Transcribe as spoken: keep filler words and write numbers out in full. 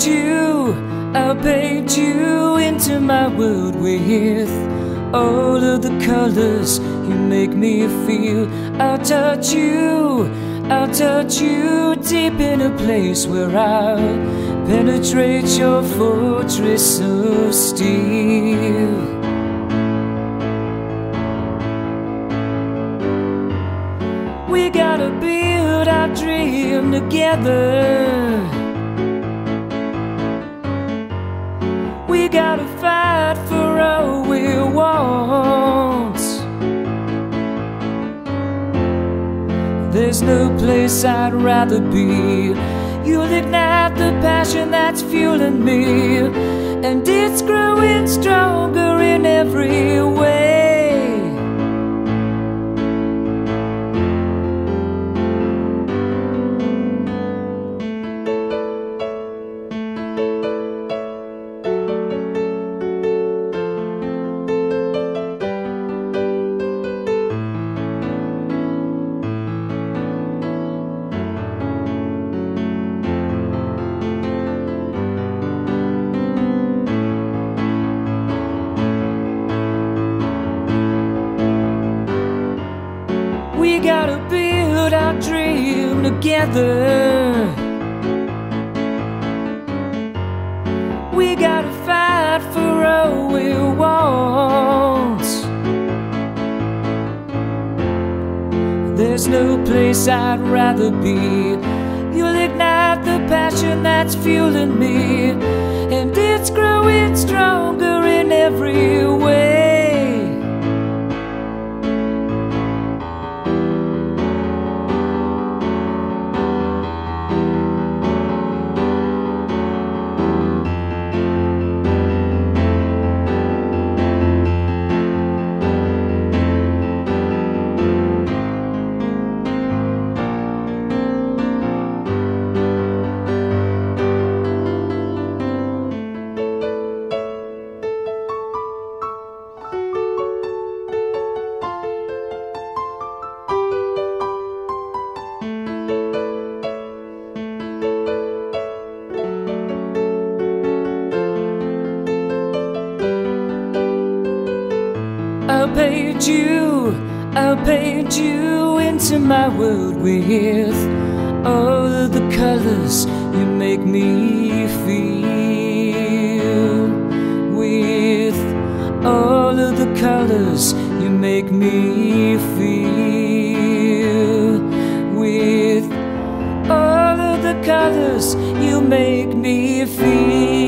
paint you, I'll paint you into my world with all of the colors you make me feel. I'll touch you, I'll touch you deep in a place where I'll penetrate your fortress of steel. We gotta build our dream together. We gotta fight for all we want. There's no place I'd rather be. You'll ignite the passion that's fueling me, and it's growing stronger in every way. We gotta build our dream together. We gotta fight for all we want. There's no place I'd rather be. You'll ignite the passion that's fueling me, and it's growing stronger in every way. I'll paint you, I'll paint you into my world with all of the colors you make me feel. With all of the colors you make me feel. With all of the colors you make me feel.